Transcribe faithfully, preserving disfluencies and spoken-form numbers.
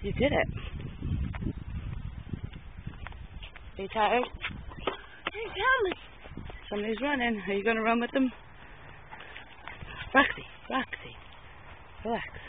You did it. Are you tired? Somebody's running. Are you going to run with them? Roxy, Roxy, relax.